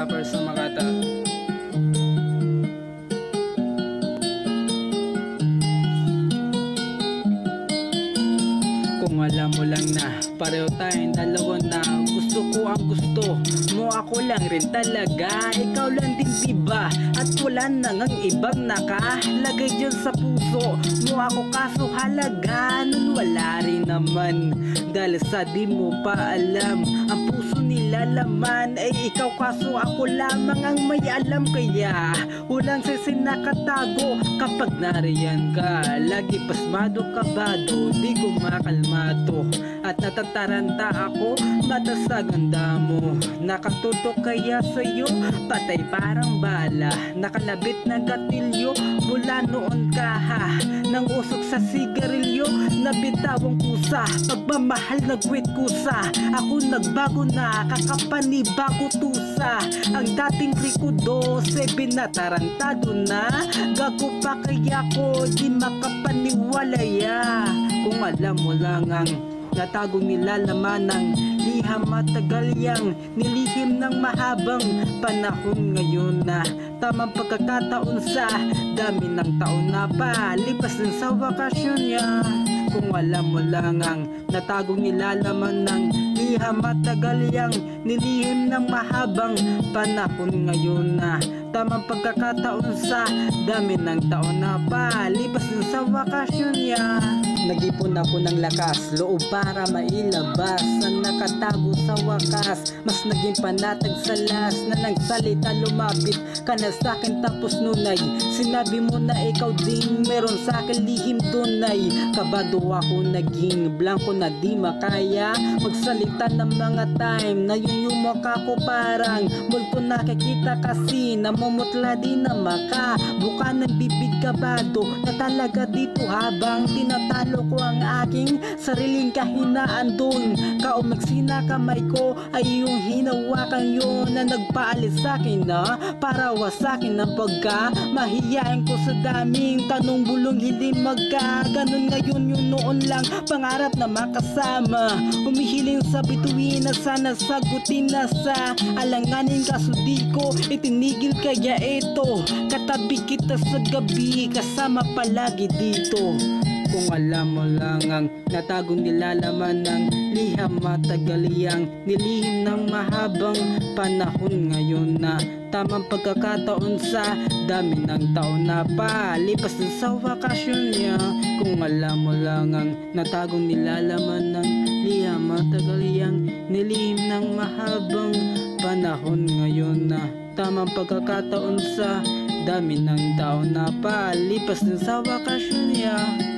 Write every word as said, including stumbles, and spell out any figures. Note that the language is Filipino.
rappers sa Makata. Kung alam mo lang na pareho tayong dalawa na gusto ko ang gusto mo, ako lang rin talaga, ikaw lang din diba? At wala na ngang ibang nakalagay dyan sa puso mo ako, kaso halaga nun wala rin naman. Dahil sa di mo pa alam ang puso nila laman ay ikaw, kaso ako lamang ang may alam. Kaya walang sisinakatago kapag nariyan ka, lagi pasmado kabado, di ko makalmato at natataranta ako mata sa ganda mo. Nakatutok kaya sa'yo, patay parang bala, nakalabit na gatilyo mula noon ka ha, nang usok sa sigarilyo, nabitawang kusa, pagmamahal nagwit kusa. Ako nagbago na, kakapanibago tusa, ang dating Rico dose binatarantado na, gago pa kaya ko di makapaniwalaya. Kung alam mo lang ang natagong nilalaman ng liham, matagal yang nilihim ng mahabang panahon. Ngayon na tamang pagkakataon sa dami ng taon na palipas din sa wakasyon niya. Kung alam mo lang ang natagong nilalaman ng liham, matagal yang nilihim ng mahabang panahon. Ngayon na tamang pagkakataon sa dami ng taon na palipas din sa wakasyon niya. Nag-ipon ako ng lakas loob para mailabas ang nakatago sa wakas. Mas naging panatag sa las na nagsalita, lumapit ka na sa'kin tapos nunay sinabi mo na ikaw din meron sa'kin lihim tunay. Kabado ako, naging blanco na di makaya magsalita ng mga time na yung mukha ko parang multo nakikita kasi namumutla di na maka buka ng bibig. Kabado na talaga dito habang tinatalo ko ang aking sariling kahinaan. Doon kaumagsina kamay ko ay yung hinawakan yun na nagpaalis sa'kin na para wasakin ng pagka mahiyain ko sa daming tanong bulong hindi magka ganun. Ngayon yung noon lang pangarap na makasama, humihiling sa bituin na sana sagutin na sa alanganin, kaso di ko itinigil. Kaya eto, katabi kita sa gabi, kasama palagi dito. Kung alam mo lang ang natagong nilalaman ng liham, matagal yang nilihim ng mahabang panahon. Ngayon na tamang pagkakataon sa dami ng taon na palipas din sa wakasyon niya. Kung alam mo lang ang natagong nilalaman ng liham, matagal yang nilihim ng mahabang panahon. Ngayon na tamang pagkakataon sa dami ng taon na palipas din sa wakasyon niya.